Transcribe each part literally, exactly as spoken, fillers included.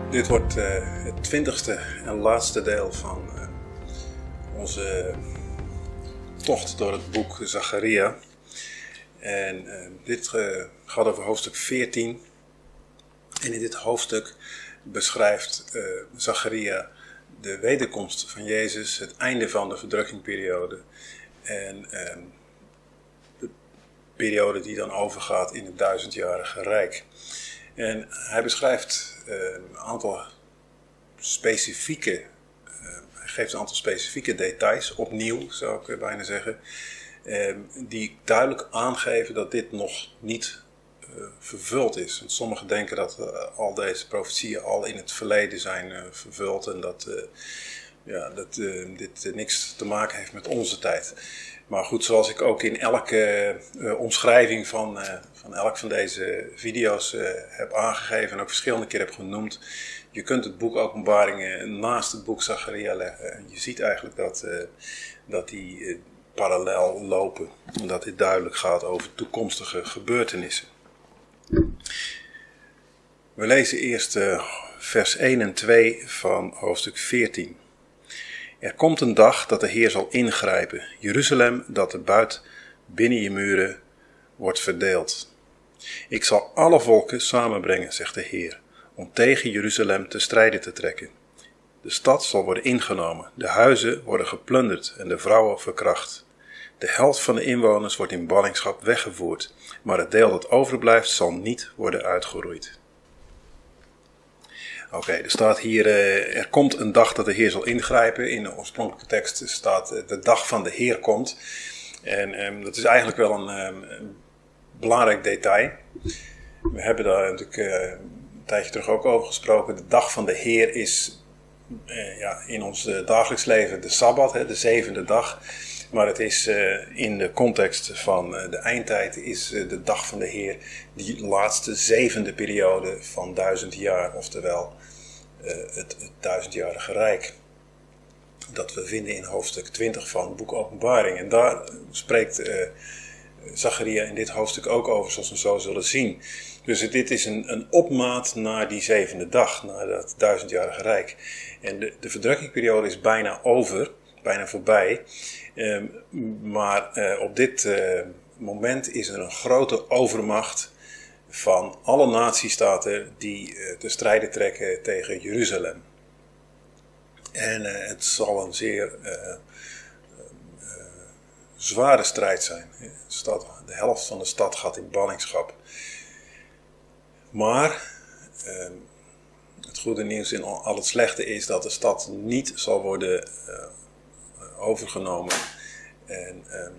Dit wordt uh, het twintigste en laatste deel van uh, onze tocht door het boek Zacharia. En uh, dit uh, gaat over hoofdstuk veertien. En in dit hoofdstuk beschrijft uh, Zacharia de wederkomst van Jezus, het einde van de verdrukkingperiode en uh, de periode die dan overgaat in het duizendjarige rijk. En hij beschrijft uh, een aantal specifieke, uh, hij geeft een aantal specifieke details, opnieuw zou ik bijna zeggen, uh, die duidelijk aangeven dat dit nog niet uh, vervuld is. Want sommigen denken dat uh, al deze profetieën al in het verleden zijn uh, vervuld en dat, uh, ja, dat uh, dit uh, niks te maken heeft met onze tijd. Maar goed, zoals ik ook in elke uh, omschrijving van, uh, van elk van deze video's uh, heb aangegeven en ook verschillende keer heb genoemd, je kunt het boek Openbaringen naast het boek Zacharia leggen. En je ziet eigenlijk dat, uh, dat die uh, parallel lopen. En dat dit duidelijk gaat over toekomstige gebeurtenissen. We lezen eerst uh, vers één en twee van hoofdstuk veertien. Er komt een dag dat de Heer zal ingrijpen. Jeruzalem, dat de buit binnen je muren wordt verdeeld. Ik zal alle volken samenbrengen, zegt de Heer, om tegen Jeruzalem te strijden te trekken. De stad zal worden ingenomen, de huizen worden geplunderd en de vrouwen verkracht. De helft van de inwoners wordt in ballingschap weggevoerd, maar het deel dat overblijft zal niet worden uitgeroeid. Oké, okay, er staat hier, uh, er komt een dag dat de Heer zal ingrijpen. In de oorspronkelijke tekst staat uh, de dag van de Heer komt. En um, dat is eigenlijk wel een, um, een belangrijk detail. We hebben daar natuurlijk uh, een tijdje terug ook over gesproken. De dag van de Heer is uh, ja, in ons uh, dagelijks leven de Sabbat, hè, de zevende dag. Maar het is uh, in de context van uh, de eindtijd is uh, de dag van de Heer die laatste zevende periode van duizend jaar, oftewel uh, het, het duizendjarige rijk. Dat we vinden in hoofdstuk twintig van het boek Openbaring. En daar spreekt uh, Zacharia in dit hoofdstuk ook over, zoals we zo zullen zien. Dus uh, dit is een, een opmaat naar die zevende dag, naar dat duizendjarige rijk. En de, de verdrukkingsperiode is bijna over, bijna voorbij. Um, maar uh, op dit uh, moment is er een grote overmacht van alle natiestaten die uh, te strijden trekken tegen Jeruzalem. En uh, het zal een zeer uh, uh, uh, zware strijd zijn. De, stad, de helft van de stad gaat in ballingschap. Maar uh, het goede nieuws in al het slechte is dat de stad niet zal worden uh, overgenomen. En um,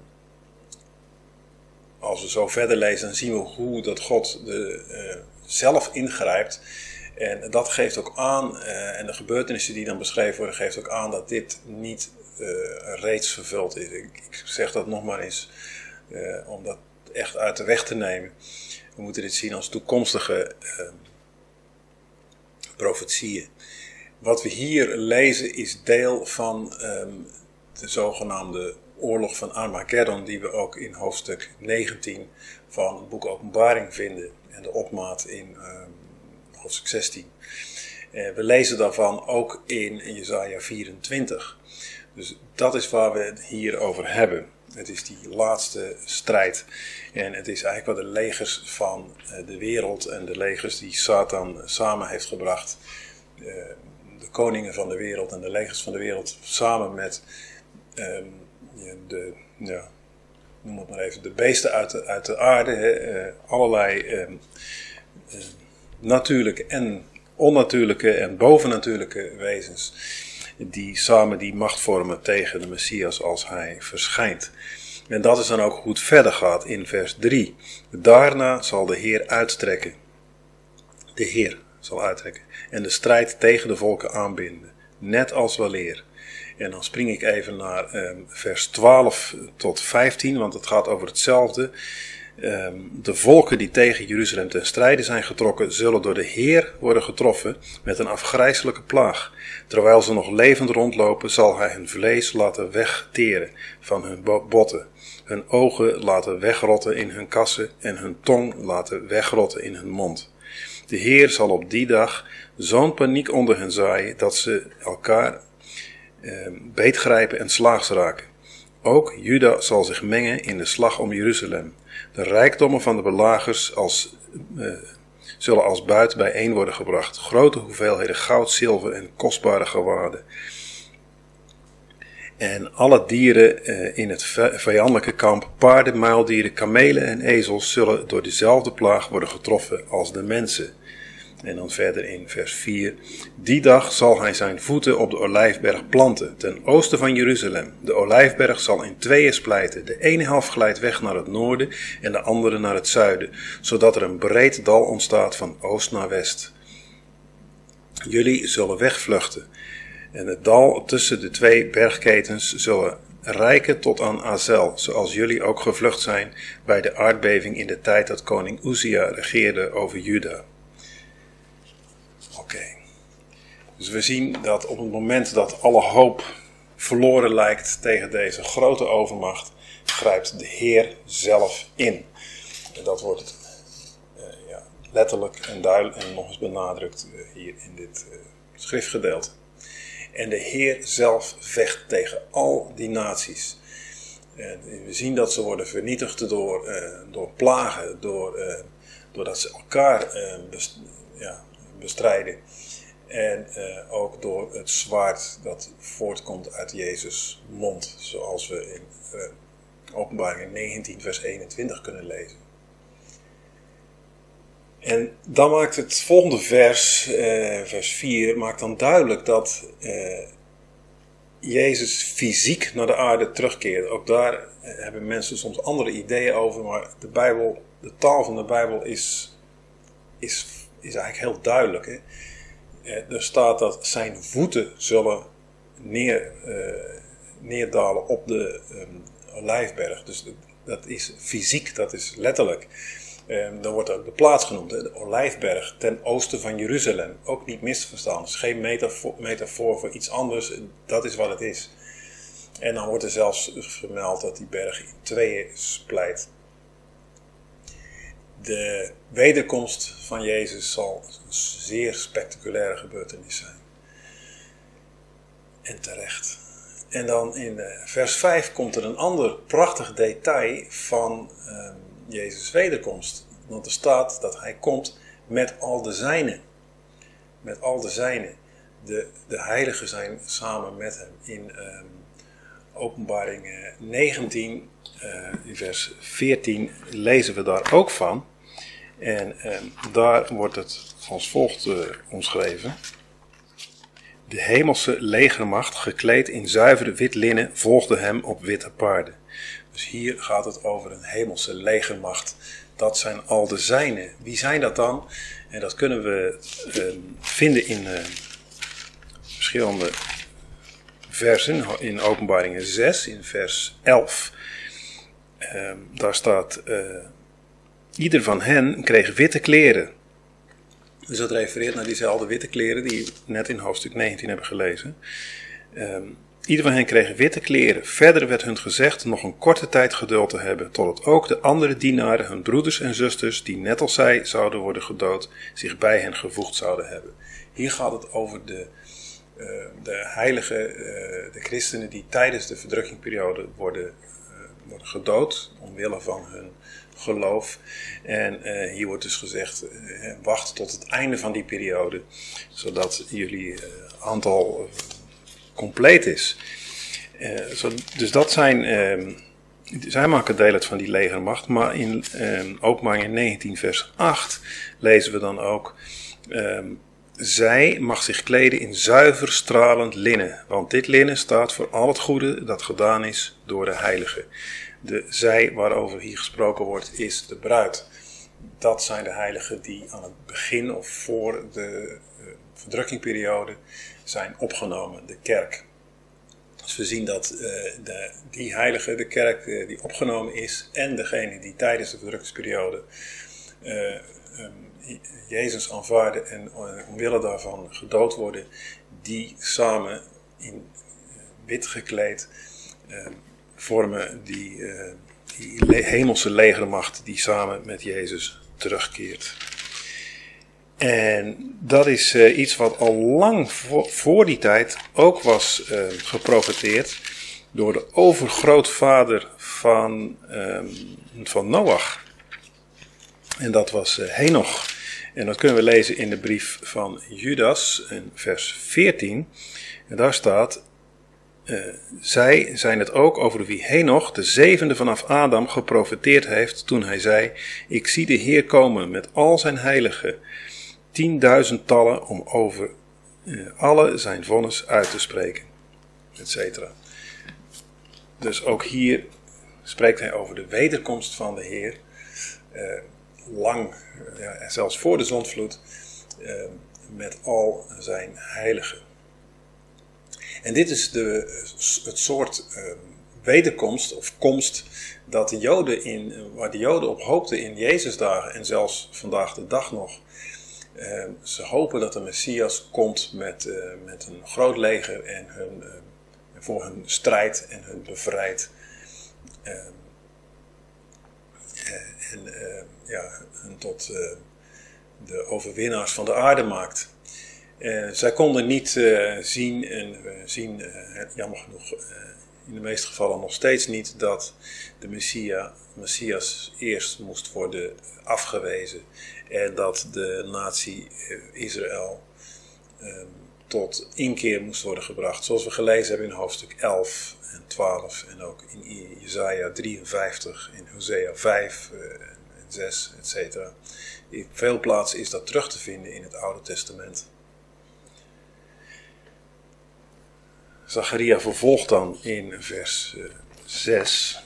als we zo verder lezen, dan zien we hoe dat God de, uh, zelf ingrijpt. En dat geeft ook aan, uh, en de gebeurtenissen die dan beschreven worden, geeft ook aan dat dit niet uh, reeds vervuld is. Ik, ik zeg dat nog maar eens, uh, om dat echt uit de weg te nemen. We moeten dit zien als toekomstige uh, profetieën. Wat we hier lezen is deel van um, de zogenaamde oorlog van Armageddon, die we ook in hoofdstuk negentien van het boek Openbaring vinden. En de opmaat in uh, hoofdstuk zestien. Uh, we lezen daarvan ook in Jesaja vierentwintig. Dus dat is waar we het hier over hebben. Het is die laatste strijd. En het is eigenlijk wat de legers van uh, de wereld en de legers die Satan samen heeft gebracht. Uh, de koningen van de wereld en de legers van de wereld samen met Um, de, ja, noem het maar even, de beesten uit de, uit de aarde, hè, uh, allerlei um, uh, natuurlijke en onnatuurlijke en bovennatuurlijke wezens die samen die macht vormen tegen de Messias als hij verschijnt. En dat is dan ook hoe het verder gaat in vers drie. Daarna zal de Heer uittrekken. De Heer zal uittrekken en de strijd tegen de volken aanbinden, net als weleer. En dan spring ik even naar um, vers twaalf tot vijftien, want het gaat over hetzelfde. Um, de volken die tegen Jeruzalem ten strijde zijn getrokken, zullen door de Heer worden getroffen met een afgrijselijke plaag. Terwijl ze nog levend rondlopen, zal hij hun vlees laten wegteren van hun botten, hun ogen laten wegrotten in hun kassen en hun tong laten wegrotten in hun mond. De Heer zal op die dag zo'n paniek onder hen zaaien dat ze elkaar eh, beetgrijpen en slaags raken. Ook Juda zal zich mengen in de slag om Jeruzalem. De rijkdommen van de belagers als, uh, zullen als buit bijeen worden gebracht. Grote hoeveelheden goud, zilver en kostbare gewaden. En alle dieren uh, in het vijandelijke kamp, paarden, muildieren, kamelen en ezels, zullen door dezelfde plaag worden getroffen als de mensen. En dan verder in vers vier. Die dag zal hij zijn voeten op de olijfberg planten, ten oosten van Jeruzalem. De olijfberg zal in tweeën splijten. De ene helft glijdt weg naar het noorden en de andere naar het zuiden, zodat er een breed dal ontstaat van oost naar west. Jullie zullen wegvluchten. En het dal tussen de twee bergketens zullen reiken tot aan Azel, zoals jullie ook gevlucht zijn bij de aardbeving in de tijd dat koning Uzia regeerde over Juda. Oké, okay. Dus we zien dat op het moment dat alle hoop verloren lijkt tegen deze grote overmacht, grijpt de Heer zelf in. En dat wordt uh, ja, letterlijk en duidelijk en nog eens benadrukt uh, hier in dit uh, schriftgedeelte. En de Heer zelf vecht tegen al die naties. En we zien dat ze worden vernietigd door, uh, door plagen, door, uh, doordat ze elkaar uh, best, ja, bestrijden. En uh, ook door het zwaard dat voortkomt uit Jezus' mond. Zoals we in uh, Openbaring negentien vers eenentwintig kunnen lezen. En dan maakt het volgende vers, uh, vers vier, maakt dan duidelijk dat uh, Jezus fysiek naar de aarde terugkeert. Ook daar uh, hebben mensen soms andere ideeën over, maar de Bijbel, de taal van de Bijbel is, is, is eigenlijk heel duidelijk. Hè? Uh, er staat dat zijn voeten zullen neer, uh, neerdalen op de um, olijfberg. Dus dat is fysiek, dat is letterlijk. Um, dan wordt ook de plaats genoemd, de Olijfberg, ten oosten van Jeruzalem. Ook niet misverstaan, dus geen metafoor, metafoor voor iets anders, dat is wat het is. En dan wordt er zelfs vermeld dat die berg in tweeën splijt. De wederkomst van Jezus zal een zeer spectaculaire gebeurtenis zijn. En terecht. En dan in vers vijf komt er een ander prachtig detail van um, Jezus' wederkomst. Want er staat dat hij komt met al de zijnen. Met al de zijnen. De, de heiligen zijn samen met hem. In um, Openbaring negentien, uh, in vers veertien, lezen we daar ook van. En um, daar wordt het als volgt uh, omschreven. De hemelse legermacht, gekleed in zuiver wit linnen, volgde hem op witte paarden. Dus hier gaat het over een hemelse legermacht. Dat zijn al de zijnen. Wie zijn dat dan? En dat kunnen we uh, vinden in uh, verschillende versen. In Openbaringen zes, in vers elf. Uh, daar staat, uh, ieder van hen kreeg witte kleren. Dus dat refereert naar diezelfde witte kleren die we net in hoofdstuk negentien hebben gelezen. Um, Ieder van hen kreeg witte kleren. Verder werd hun gezegd nog een korte tijd geduld te hebben, totdat ook de andere dienaren, hun broeders en zusters, die net als zij zouden worden gedood, zich bij hen gevoegd zouden hebben. Hier gaat het over de, uh, de heiligen, uh, de christenen die tijdens de verdrukkingsperiode worden, uh, worden gedood, omwille van hun geloof. En uh, hier wordt dus gezegd, uh, wacht tot het einde van die periode, zodat jullie uh, aantal... Uh, compleet is. Uh, zo, dus dat zijn, uh, zij maken deel uit van die legermacht, maar in uh, Openbaring negentien vers acht lezen we dan ook, uh, zij mag zich kleden in zuiver stralend linnen, want dit linnen staat voor al het goede dat gedaan is door de heiligen. De zij waarover hier gesproken wordt is de bruid. Dat zijn de heiligen die aan het begin of voor de uh, verdrukkingsperiode zijn opgenomen, de kerk. Dus we zien dat uh, de, die heilige, de kerk uh, die opgenomen is en degene die tijdens de verdrukkingsperiode uh, um, Jezus aanvaarden en uh, omwille daarvan gedood worden, die samen in uh, wit gekleed uh, vormen die, uh, die le- hemelse legermacht die samen met Jezus terugkeert. En dat is uh, iets wat al lang voor, voor die tijd ook was uh, geprofeteerd door de overgrootvader van, uh, van Noach. En dat was uh, Henoch. En dat kunnen we lezen in de brief van Judas, in vers veertien. En daar staat, uh, zij zijn het ook over wie Henoch, de zevende vanaf Adam, geprofeteerd heeft toen hij zei, ik zie de Heer komen met al zijn heiligen, tienduizendtallen om over uh, alle zijn vonnis uit te spreken, et cetera. Dus ook hier spreekt hij over de wederkomst van de Heer, uh, lang, uh, ja, zelfs voor de zondvloed, uh, met al zijn heiligen. En dit is de, het soort uh, wederkomst of komst dat de Joden in, waar de Joden op hoopten in Jezusdagen en zelfs vandaag de dag nog. Uh, ze hopen dat de Messias komt met, uh, met een groot leger en hun, uh, voor hun strijd en hun bevrijdt. Uh, uh, en uh, ja, hun tot uh, de overwinnaars van de aarde maakt. Uh, zij konden niet uh, zien, en we zien uh, jammer genoeg uh, in de meeste gevallen nog steeds niet, dat de Messia, Messias eerst moest worden afgewezen. En dat de natie Israël um, tot inkeer moest worden gebracht. Zoals we gelezen hebben in hoofdstuk elf en twaalf. En ook in Jesaja drieënvijftig, in Hosea vijf uh, en zes, et cetera. In veel plaatsen is dat terug te vinden in het Oude Testament. Zacharia vervolgt dan in vers uh, zes.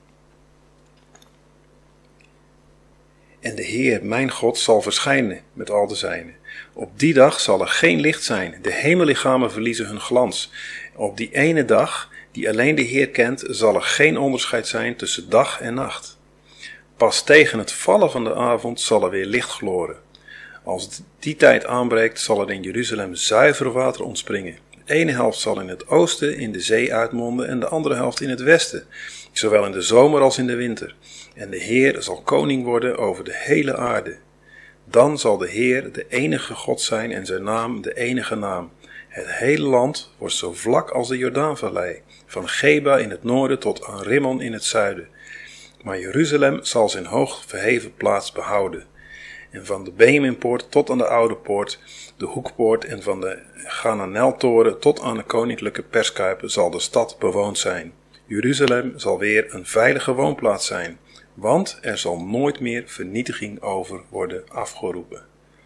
En de Heer, mijn God, zal verschijnen met al de zijnen. Op die dag zal er geen licht zijn. De hemellichamen verliezen hun glans. Op die ene dag, die alleen de Heer kent, zal er geen onderscheid zijn tussen dag en nacht. Pas tegen het vallen van de avond zal er weer licht gloren. Als die tijd aanbreekt, zal er in Jeruzalem zuiver water ontspringen. De ene helft zal in het oosten in de zee uitmonden en de andere helft in het westen, zowel in de zomer als in de winter. En de Heer zal koning worden over de hele aarde. Dan zal de Heer de enige God zijn en zijn naam de enige naam. Het hele land wordt zo vlak als de Jordaanvallei, van Geba in het noorden tot aan Rimmon in het zuiden. Maar Jeruzalem zal zijn hoog verheven plaats behouden. En van de Benjaminpoort tot aan de Oude Poort, de Hoekpoort en van de Gananeltoren tot aan de koninklijke perskuipen zal de stad bewoond zijn. Jeruzalem zal weer een veilige woonplaats zijn, want er zal nooit meer vernietiging over worden afgeroepen.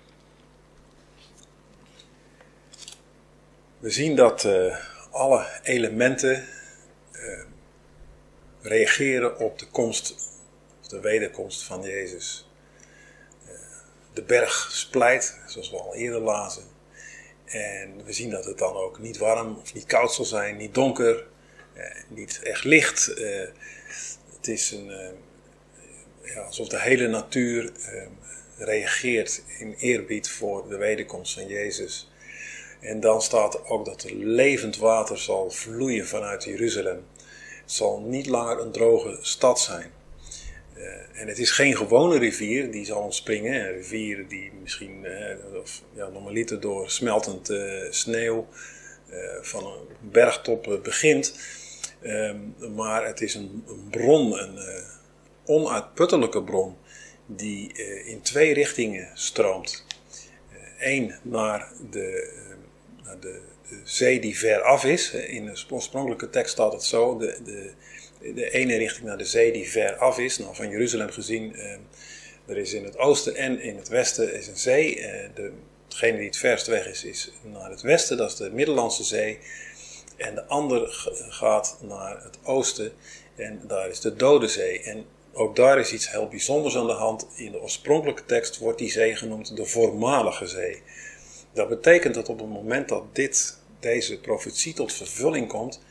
We zien dat uh, alle elementen uh, reageren op de komst, of de wederkomst van Jezus. Uh, de berg splijt, zoals we al eerder lazen. En we zien dat het dan ook niet warm of niet koud zal zijn, niet donker, uh, niet echt licht. Uh, het is een, uh, ja, alsof de hele natuur uh, reageert in eerbied voor de wederkomst van Jezus. En dan staat er ook dat er levend water zal vloeien vanuit Jeruzalem. Het zal niet langer een droge stad zijn. Uh, en het is geen gewone rivier die zal ontspringen. Een rivier die misschien uh, of, ja, normaliter door smeltend uh, sneeuw uh, van een bergtop uh, begint. Uh, maar het is een, een bron, een uh, onuitputtelijke bron, die uh, in twee richtingen stroomt. Eén uh, naar de... Uh, De, de zee die ver af is. In de oorspronkelijke tekst staat het zo. De, de, de ene richting naar de zee die ver af is. Nou, van Jeruzalem gezien. Eh, er is in het oosten en in het westen is een zee. Eh, de, degene die het verst weg is, is naar het westen. Dat is de Middellandse Zee. En de andere gaat naar het oosten. En daar is de Dode Zee. En ook daar is iets heel bijzonders aan de hand. In de oorspronkelijke tekst wordt die zee genoemd de voormalige zee. Dat betekent dat op het moment dat dit, deze profetie tot vervulling komt,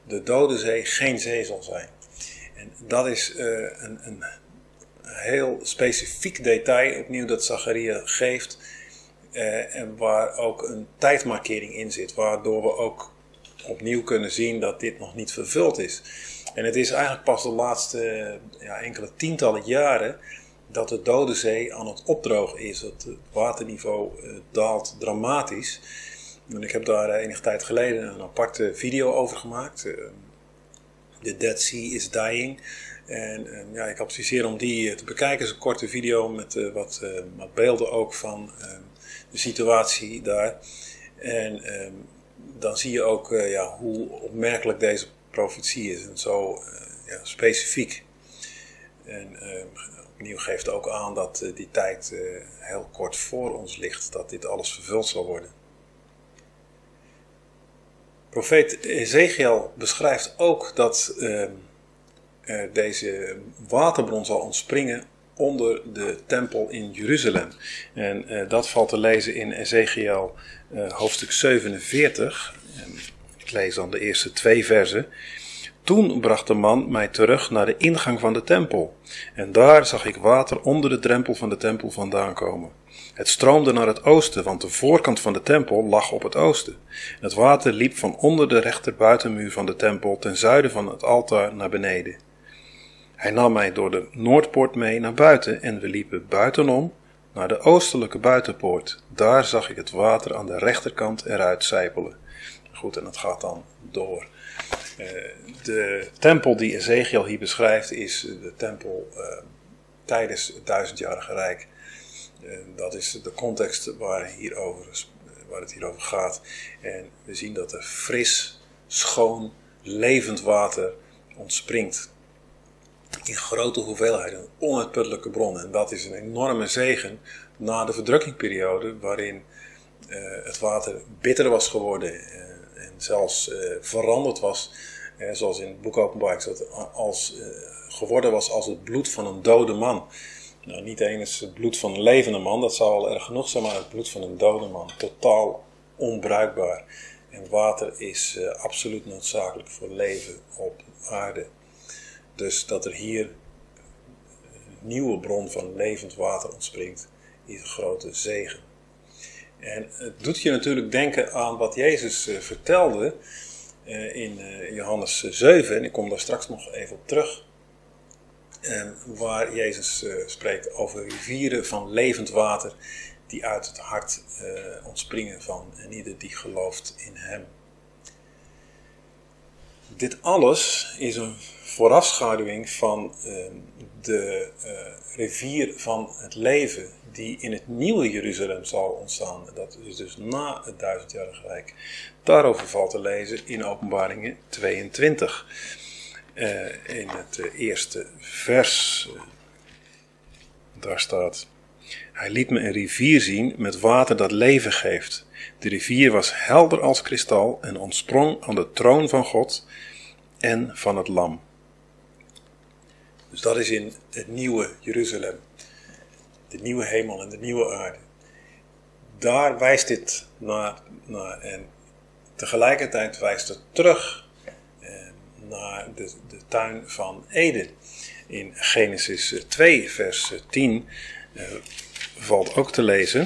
de Dode Zee geen zee zal zijn. En dat is uh, een, een heel specifiek detail opnieuw dat Zacharia geeft. Uh, en waar ook een tijdmarkering in zit. Waardoor we ook opnieuw kunnen zien dat dit nog niet vervuld is. En het is eigenlijk pas de laatste ja, enkele tientallen jaren dat de Dode Zee aan het opdrogen is. Het waterniveau uh, daalt dramatisch. En ik heb daar uh, enige tijd geleden een aparte video over gemaakt. Uh, The Dead Sea is Dying. En uh, ja, ik adviseer om die uh, te bekijken. Het is een korte video met uh, wat, uh, wat beelden ook van uh, de situatie daar. En uh, dan zie je ook uh, ja, hoe opmerkelijk deze profetie is en zo uh, ja, specifiek. En uh, opnieuw geeft ook aan dat uh, die tijd uh, heel kort voor ons ligt, dat dit alles vervuld zal worden. Profeet Ezechiel beschrijft ook dat uh, uh, deze waterbron zal ontspringen onder de tempel in Jeruzalem. En uh, dat valt te lezen in Ezechiel uh, hoofdstuk zevenenveertig. En ik lees dan de eerste twee versen. Toen bracht de man mij terug naar de ingang van de tempel. En daar zag ik water onder de drempel van de tempel vandaan komen. Het stroomde naar het oosten, want de voorkant van de tempel lag op het oosten. Het water liep van onder de rechterbuitenmuur van de tempel ten zuiden van het altaar naar beneden. Hij nam mij door de noordpoort mee naar buiten en we liepen buitenom naar de oostelijke buitenpoort. Daar zag ik het water aan de rechterkant eruit sijpelen. Goed, en dat gaat dan door. Uh, de tempel die Ezechiel hier beschrijft is de tempel uh, tijdens het duizendjarige rijk. Uh, dat is de context waar, hier over, waar het hier over gaat. En we zien dat er fris, schoon, levend water ontspringt. In grote hoeveelheden, een onuitputtelijke bron. En dat is een enorme zegen na de verdrukkingperiode waarin uh, het water bitter was geworden. Uh, en zelfs uh, veranderd was, uh, zoals in het boek Openbaring staat, als, uh, geworden was als het bloed van een dode man. Nou, niet eens het bloed van een levende man, dat zou al erg genoeg zijn, maar het bloed van een dode man. Totaal onbruikbaar. En water is uh, absoluut noodzakelijk voor leven op aarde. Dus dat er hier een nieuwe bron van levend water ontspringt, is een grote zegen. En het doet je natuurlijk denken aan wat Jezus uh, vertelde uh, in uh, Johannes zeven. En ik kom daar straks nog even op terug. Uh, waar Jezus uh, spreekt over rivieren van levend water die uit het hart uh, ontspringen van en ieder die gelooft in hem. Dit alles is een voorafschaduwing van uh, de uh, rivier van het leven die in het nieuwe Jeruzalem zal ontstaan. Dat is dus na het duizendjarige rijk. Daarover valt te lezen in Openbaringen tweeëntwintig. Uh, in het uh, eerste vers. Uh, daar staat: Hij liet me een rivier zien met water dat leven geeft. De rivier was helder als kristal en ontsprong aan de troon van God en van het lam. Dus dat is in het nieuwe Jeruzalem. De nieuwe hemel en de nieuwe aarde. Daar wijst dit naar, naar en tegelijkertijd wijst het terug eh, naar de, de tuin van Eden. In Genesis twee vers tien eh, valt ook te lezen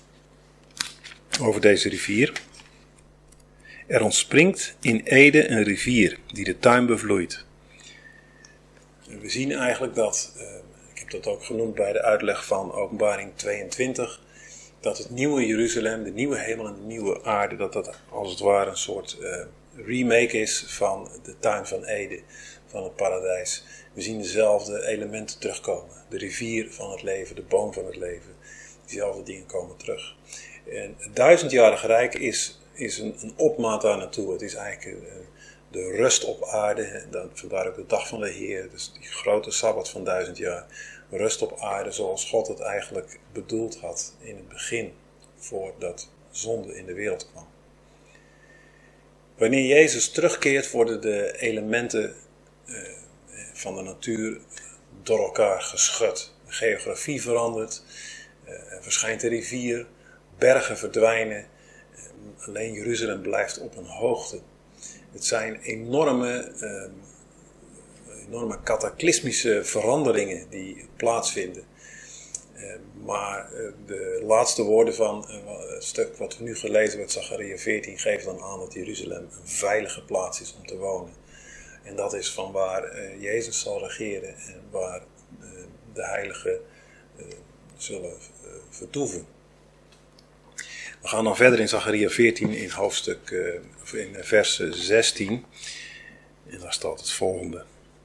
over deze rivier. Er ontspringt in Eden een rivier die de tuin bevloeit. We zien eigenlijk dat, uh, ik heb dat ook genoemd bij de uitleg van Openbaring tweeëntwintig, dat het nieuwe Jeruzalem, de nieuwe hemel en de nieuwe aarde, dat dat als het ware een soort uh, remake is van de tuin van Eden, van het paradijs. We zien dezelfde elementen terugkomen. De rivier van het leven, de boom van het leven, diezelfde dingen komen terug. En het duizendjarige rijk is, is een, een opmaat daar naartoe. Het is eigenlijk uh, de rust op aarde, dan, vandaar ook de dag van de Heer, dus die grote Sabbat van duizend jaar. Rust op aarde zoals God het eigenlijk bedoeld had in het begin, voordat zonde in de wereld kwam. Wanneer Jezus terugkeert, worden de elementen uh, van de natuur door elkaar geschud. De geografie verandert, uh, er verschijnt een rivier, bergen verdwijnen, uh, alleen Jeruzalem blijft op een hoogte. Het zijn enorme, uh, enorme cataclysmische veranderingen die plaatsvinden. Uh, maar uh, de laatste woorden van uh, het stuk wat we nu gelezen hebben, Zacharia veertien, geven dan aan dat Jeruzalem een veilige plaats is om te wonen. En dat is van waar uh, Jezus zal regeren en waar uh, de heiligen uh, zullen uh, vertoeven. We gaan dan verder in Zacharia veertien in hoofdstuk, uh, in vers zestien. En daar staat het volgende.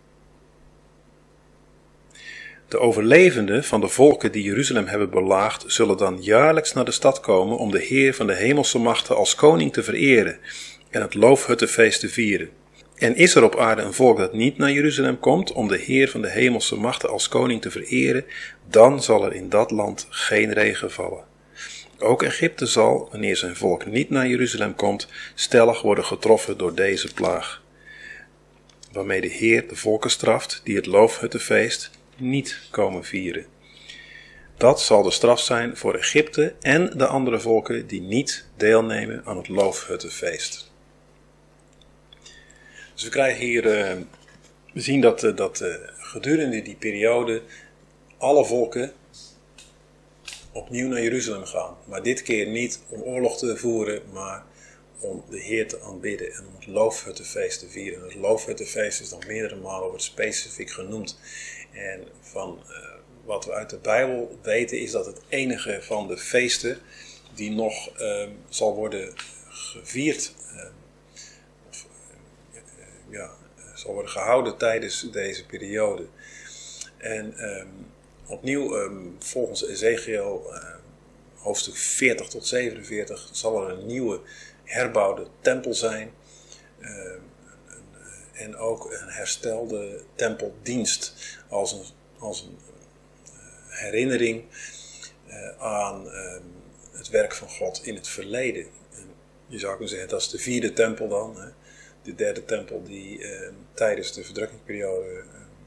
De overlevenden van de volken die Jeruzalem hebben belaagd, zullen dan jaarlijks naar de stad komen om de Heer van de hemelse machten als koning te vereren en het loofhuttenfeest te vieren. En is er op aarde een volk dat niet naar Jeruzalem komt om de Heer van de hemelse machten als koning te vereren, dan zal er in dat land geen regen vallen. Ook Egypte zal, wanneer zijn volk niet naar Jeruzalem komt, stellig worden getroffen door deze plaag, waarmee de Heer de volken straft die het loofhuttenfeest niet komen vieren. Dat zal de straf zijn voor Egypte en de andere volken die niet deelnemen aan het loofhuttenfeest. Dus we krijgen hier, uh, we zien dat, uh, dat uh, gedurende die periode alle volken opnieuw naar Jeruzalem gaan. Maar dit keer niet om oorlog te voeren, maar om de Heer te aanbidden en om het loofhuttenfeest te vieren. En het loofhuttenfeest is dan meerdere malen wordt specifiek genoemd. En van uh, wat we uit de Bijbel weten is dat het enige van de feesten die nog uh, zal worden gevierd, uh, of uh, ja, zal worden gehouden tijdens deze periode. En um, opnieuw, um, volgens Ezekiel uh, hoofdstuk veertig tot zevenenveertig, zal er een nieuwe herbouwde tempel zijn. Uh, En ook een herstelde tempeldienst als een, als een herinnering uh, aan uh, het werk van God in het verleden. En je zou kunnen zeggen, dat is de vierde tempel dan. Hè? De derde tempel die uh, tijdens de verdrukkingsperiode uh,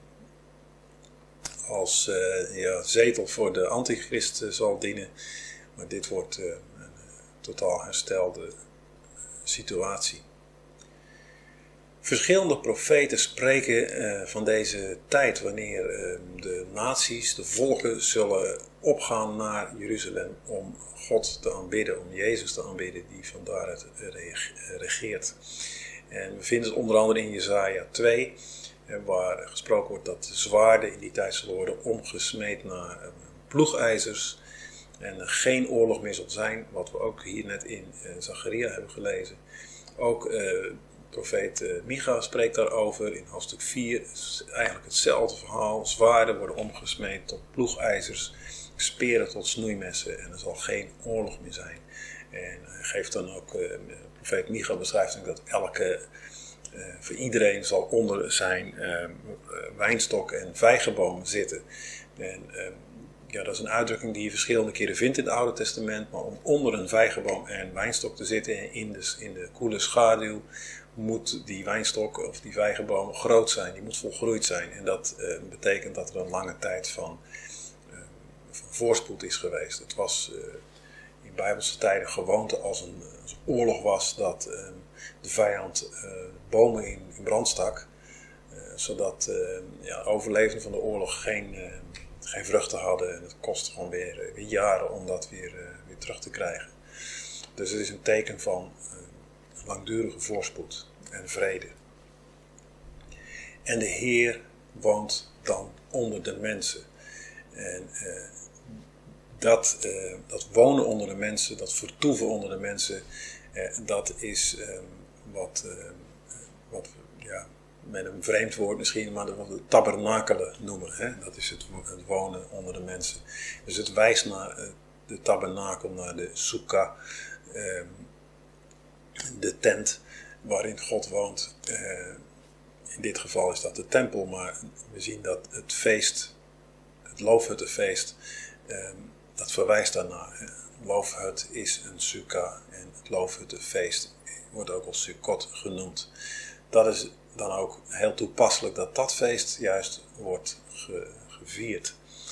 als uh, ja, zetel voor de antichrist uh, zal dienen. Maar dit wordt uh, een uh, totaal herstelde uh, situatie. Verschillende profeten spreken uh, van deze tijd wanneer uh, de naties, de volken zullen opgaan naar Jeruzalem om God te aanbidden, om Jezus te aanbidden die van daaruit regeert. En we vinden het onder andere in Jesaja twee, uh, waar gesproken wordt dat de zwaarden in die tijd zullen worden omgesmeed naar uh, ploegijzers en er geen oorlog meer zal zijn, wat we ook hier net in uh, Zacharia hebben gelezen. Ook uh, profeet uh, Micha spreekt daarover in hoofdstuk vier. Het is eigenlijk hetzelfde verhaal. Zwaarden worden omgesmeed tot ploegijzers, speren tot snoeimessen en er zal geen oorlog meer zijn. En hij geeft dan ook, uh, profeet Micha beschrijft dat elke, uh, voor iedereen zal onder zijn uh, wijnstok en vijgenboom zitten. En uh, ja, dat is een uitdrukking die je verschillende keren vindt in het Oude Testament, maar om onder een vijgenboom en wijnstok te zitten in de, in de koele schaduw, moet die wijnstok of die vijgenboom groot zijn, die moet volgroeid zijn. En dat uh, betekent dat er een lange tijd van, uh, van voorspoed is geweest. Het was uh, in Bijbelse tijden gewoonte als een, als een oorlog was dat uh, de vijand uh, bomen in, in brand stak, uh, zodat uh, ja, overlevenden van de oorlog geen, uh, geen vruchten hadden. En het kostte gewoon weer, uh, weer jaren om dat weer, uh, weer terug te krijgen. Dus het is een teken van langdurige voorspoed en vrede. En de Heer woont dan onder de mensen. En uh, dat, uh, dat wonen onder de mensen, dat vertoeven onder de mensen, uh, dat is uh, wat, uh, wat we ja, met een vreemd woord misschien, maar wat we tabernakelen noemen. Hè? Dat is het, het wonen onder de mensen. Dus het wijst naar uh, de tabernakel, naar de sukkah, uh, de tent waarin God woont. Uh, in dit geval is dat de tempel, maar we zien dat het feest, het loofhuttenfeest, uh, dat verwijst daarnaar. Hè. Loofhut is een sukkah en het loofhuttenfeest wordt ook als Sukkot genoemd. Dat is dan ook heel toepasselijk dat dat feest juist wordt ge, gevierd.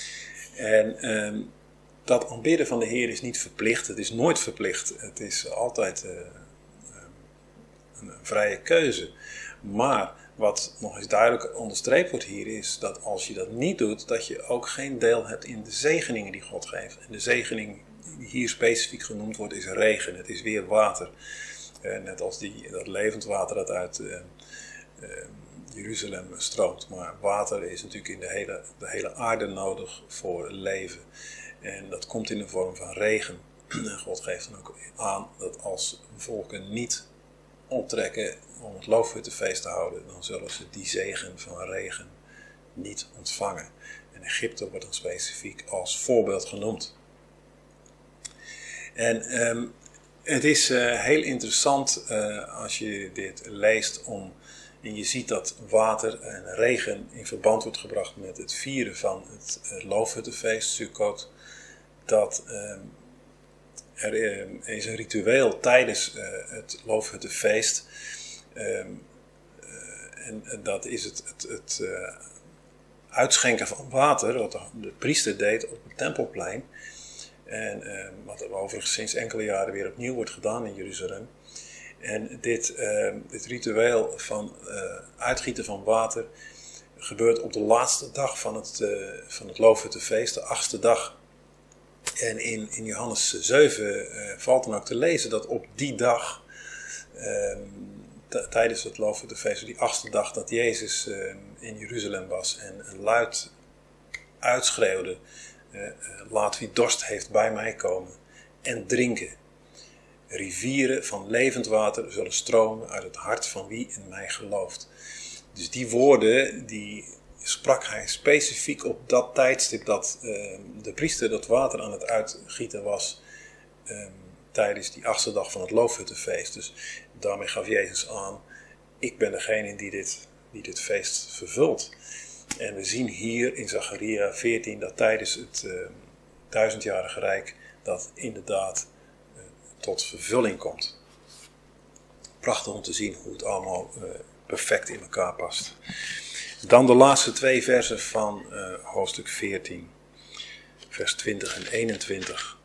En uh, dat aanbidden van de Heer is niet verplicht, het is nooit verplicht. Het is altijd uh, een vrije keuze. Maar wat nog eens duidelijk onderstreept wordt hier is dat als je dat niet doet, dat je ook geen deel hebt in de zegeningen die God geeft. En de zegening die hier specifiek genoemd wordt is regen, het is weer water. Uh, net als die, dat levend water dat uit uh, uh, Jeruzalem stroomt. Maar water is natuurlijk in de hele, de hele aarde nodig voor leven. En dat komt in de vorm van regen. En God geeft dan ook aan dat als volken niet optrekken om het loofhuttenfeest te houden, dan zullen ze die zegen van regen niet ontvangen. En Egypte wordt dan specifiek als voorbeeld genoemd. En um, het is uh, heel interessant uh, als je dit leest om, en je ziet dat water en regen in verband wordt gebracht met het vieren van het uh, loofhuttenfeest, Sukkot, dat um, er uh, is een ritueel tijdens uh, het loofhuttenfeest. Um, uh, en, en dat is het, het, het uh, uitschenken van water, wat de, de priester deed op het tempelplein. En uh, wat er overigens sinds enkele jaren weer opnieuw wordt gedaan in Jeruzalem. En dit, uh, dit ritueel van uh, uitgieten van water gebeurt op de laatste dag van het, uh, van het loofhuttenfeest, de achtste dag. En in, in Johannes zeven uh, valt dan ook te lezen dat op die dag, uh, t- tijdens het loofhuttenfeest, die achtste dag, dat Jezus uh, in Jeruzalem was en, en luid uitschreeuwde: Uh, uh, laat wie dorst heeft bij mij komen en drinken. Rivieren van levend water zullen stromen uit het hart van wie in mij gelooft. Dus die woorden, die sprak hij specifiek op dat tijdstip dat uh, de priester dat water aan het uitgieten was um, tijdens die achtste dag van het loofhuttenfeest. Dus daarmee gaf Jezus aan: ik ben degene die dit, die dit feest vervult. En we zien hier in Zacharia veertien dat tijdens het uh, duizendjarige rijk dat inderdaad uh, tot vervulling komt. Prachtig om te zien hoe het allemaal uh, perfect in elkaar past. Dan de laatste twee versen van uh, hoofdstuk veertien, vers twintig en eenentwintig.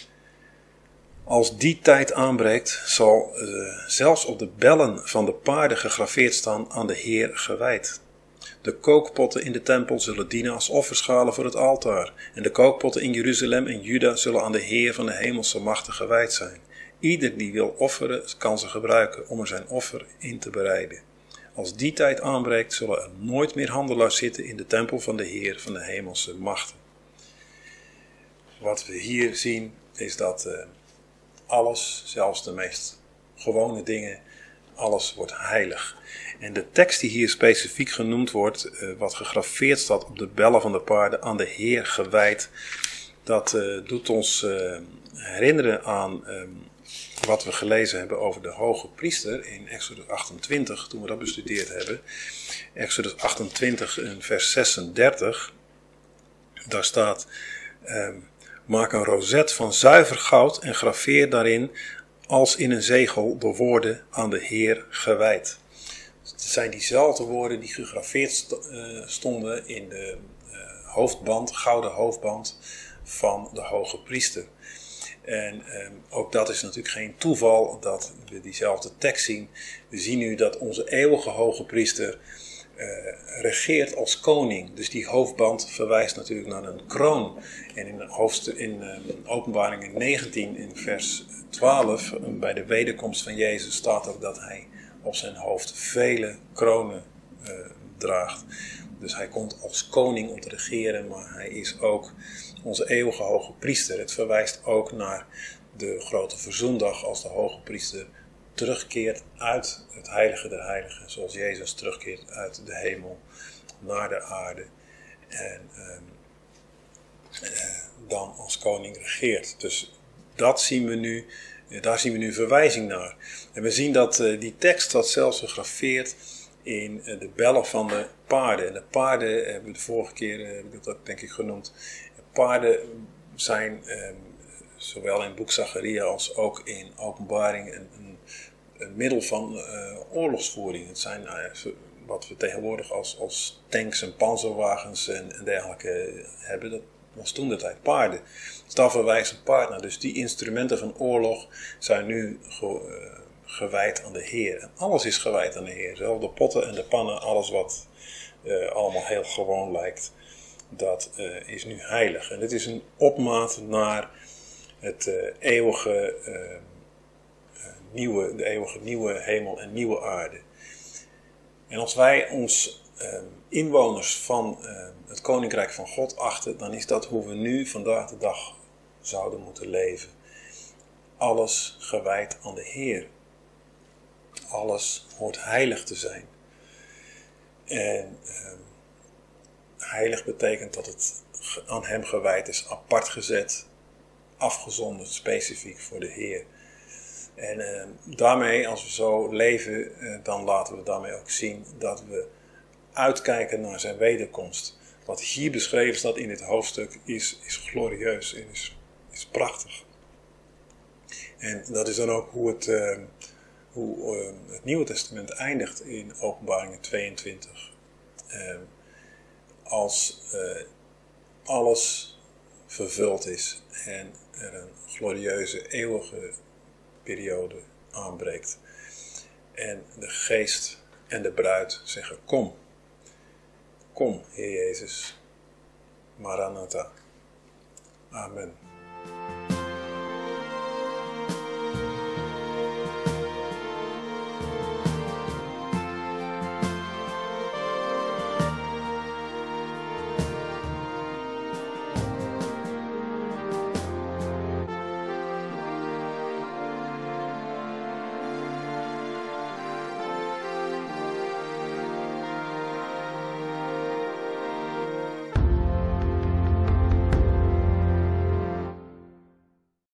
Als die tijd aanbreekt, zal uh, zelfs op de bellen van de paarden gegraveerd staan: aan de Heer gewijd. De kookpotten in de tempel zullen dienen als offerschalen voor het altaar. En de kookpotten in Jeruzalem en Juda zullen aan de Heer van de hemelse machten gewijd zijn. Ieder die wil offeren, kan ze gebruiken om er zijn offer in te bereiden. Als die tijd aanbreekt, zullen er nooit meer handelaars zitten in de tempel van de Heer van de hemelse machten. Wat we hier zien is dat uh, alles, zelfs de meest gewone dingen, alles wordt heilig. En de tekst die hier specifiek genoemd wordt, uh, wat gegraveerd staat op de bellen van de paarden, aan de Heer gewijd, dat uh, doet ons uh, herinneren aan uh, wat we gelezen hebben over de hoge priester in Exodus achtentwintig, toen we dat bestudeerd hebben. Exodus achtentwintig in vers zesendertig, daar staat: uh, maak een rozet van zuiver goud en graveer daarin als in een zegel de woorden: aan de Heer gewijd. Het zijn diezelfde woorden die gegraveerd st- uh, stonden in de uh, hoofdband, gouden hoofdband van de hoge priester. En uh, ook dat is natuurlijk geen toeval dat we diezelfde tekst zien. We zien nu dat onze eeuwige hoge priester uh, regeert als koning. Dus die hoofdband verwijst natuurlijk naar een kroon. En in, hoofdstuk, in uh, Openbaringen negentien in vers twaalf, uh, bij de wederkomst van Jezus, staat ook dat hij op zijn hoofd vele kronen uh, draagt. Dus hij komt als koning om te regeren, maar hij is ook onze eeuwige hoge priester. Het verwijst ook naar de grote verzoendag, als de hoge priester terugkeert uit het heilige der heiligen, zoals Jezus terugkeert uit de hemel naar de aarde en uh, uh, dan als koning regeert. Dus dat zien we nu. Daar zien we nu verwijzing naar. En we zien dat uh, die tekst wat zelfs gegraveerd in uh, de bellen van de paarden. En de paarden, uh, hebben we de vorige keer, uh, heb ik dat denk ik genoemd. Paarden zijn uh, zowel in het boek Zacharia als ook in Openbaring een, een, een middel van uh, oorlogsvoering. Het zijn uh, wat we tegenwoordig als, als tanks en panzerwagens en, en dergelijke hebben. Dat was toen de tijd paarden. Dus daar verwijst een paard naar. Dus die instrumenten van oorlog zijn nu ge, uh, gewijd aan de Heer. En alles is gewijd aan de Heer. Zelfs de potten en de pannen, alles wat uh, allemaal heel gewoon lijkt, dat uh, is nu heilig. En dit is een opmaat naar het uh, eeuwige, uh, uh, nieuwe, de eeuwige nieuwe hemel en nieuwe aarde. En als wij ons uh, inwoners van uh, het Koninkrijk van God achten, dan is dat hoe we nu vandaag de dag zouden moeten leven. Alles gewijd aan de Heer. Alles hoort heilig te zijn. En uh, heilig betekent dat het aan hem gewijd is, apart gezet, afgezonderd, specifiek voor de Heer. En uh, daarmee, als we zo leven, uh, dan laten we daarmee ook zien dat we uitkijken naar zijn wederkomst. Wat hier beschreven staat in dit hoofdstuk is, is glorieus en is, is prachtig. En dat is dan ook hoe het, uh, hoe, uh, het Nieuwe Testament eindigt in Openbaringen tweeëntwintig. Uh, als uh, alles vervuld is en er een glorieuze, eeuwige periode aanbreekt. En de geest en de bruid zeggen: kom, kom, Heer Jezus, Maranatha. Amen.